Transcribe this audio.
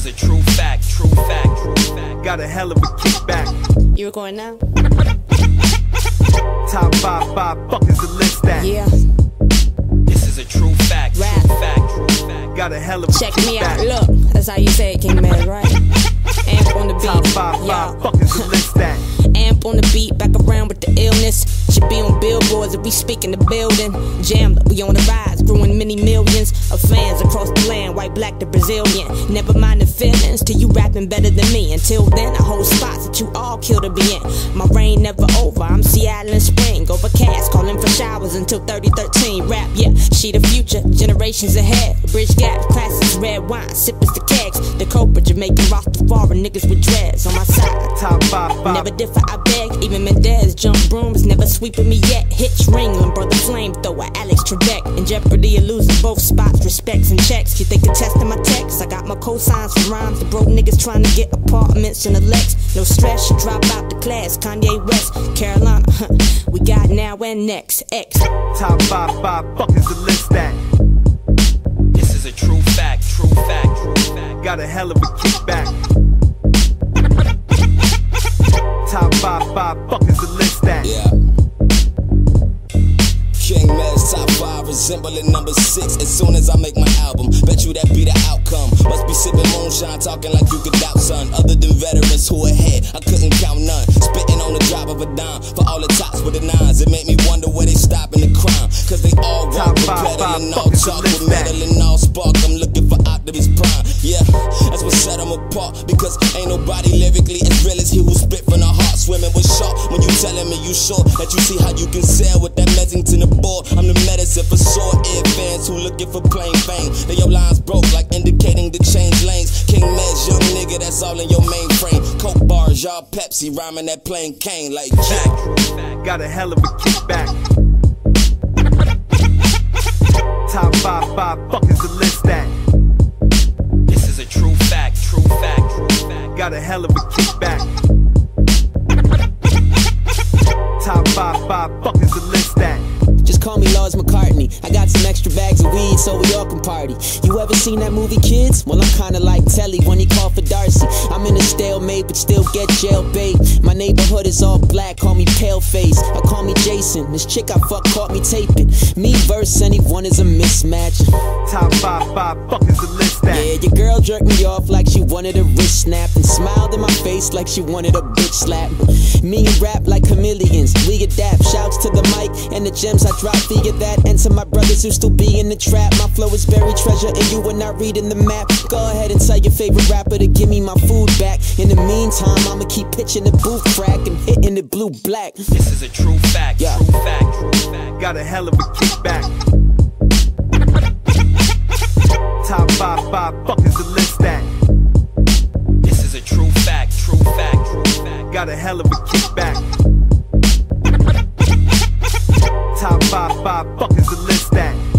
is a true fact, true fact, true fact. Got a hell of a kickback. You recording now? Top 5, fuck is the list that? Yeah. This is a true fact, Rap. true fact, true fact. Got a hell of a Check me out, kickback. look. That's how you say it, King Mez, right? Amp on the Top beat. 5, fuck is the list that? Amp on the beat, back around with the illness. Should be on billboards if we speak in the building. Jam, we on the rise, growing many millions of fans across the land, white, black, to Brazilian. Never mind the feelings till you rapping better than me. Until then, I hold spots that you all kill to be in. My reign never over, I'm Seattle in spring. Overcast, calling for showers until 3013. Rap, yeah, she the future, generations ahead. Bridge gap, classics, red wine, sippers the kegs. The Cobra, Jamaican, Rastafari, niggas with dreads on my side. Top 5, Never differ, I beg. Even Mendez, jump brooms, never sweeping me yet. Hitch Ringland, brother flamethrower, Alex Trebek. In jeopardy of losing both spots, respects and checks. You think you're testing my text? I got my cosigns for rhymes. The broke niggas trying to get apartments in the Lex. No stress, you drop out the class. Kanye West, Carolina, we got now and next. X. Top 5, fuck is the list that? This is a true fact, true fact, true fact. Got a hell of a kickback. Top 5, fuck is the list that? Yeah. King Mez, top 5, resembling number 6. As soon as I make my album, bet you that be the outcome. Must be sipping moonshine, talking like you could doubt, son. Other than veterans who ahead, I couldn't count none. Spitting on the drop of a dime for all the tops with the nines. It made me wonder where they stopping the crime. Cause they all walk with peddling, all talk with meddling, all spark. I'm looking for Optimus Prime. Yeah, that's what set them apart. Because ain't nobody lyrically as real as he who spit from the heart. Swimming with shark. When you telling me you sure that you see how you can sail with that Messington aboard. I'm the medicine for sore ear fans who looking for plain fame. Then your lines broke like indicating to change lanes. King Mez, young nigga, that's all in your mainframe. Coke bars, y'all Pepsi, rhyming that plain cane like Jack. Got a hell of a kickback. Top 5, fuck is the list that? This is a true fact, true fact, true fact. Got a hell of a kickback. Top 5, fuck is the list that? Just call me Lars McCartney. I got some extra bags of weed so we all can party. You ever seen that movie Kids? Well, I'm kinda like Telly when he called for Darcy. I'm in a stalemate but still get jailbait. My neighborhood is all black, call me Paleface. Or call me Jason. This chick I fuck caught me taping. Me versus anyone is a mismatch. Top 5, fuck is the list that? Yeah, your girl jerked me off like she wanted a wrist snap and smiled in my face like she wanted a bitch slap. Me and rap like chameleons, we adapt. Shouts to the mic and the gems I drop via that. And to my brothers who still be in the trap, my flow is buried treasure and you are not reading the map. Go ahead and tell your favorite rapper to give me my food back. In the meantime, I'ma keep pitching the booth crack and hitting it blue black. This is a true fact, Yeah. true fact, true fact. Got a hell of a kickback. Top 5, fuck is the list that? This is a true fact, true fact, true fact. Got a hell of a kickback. Top 5, fuck is the list that?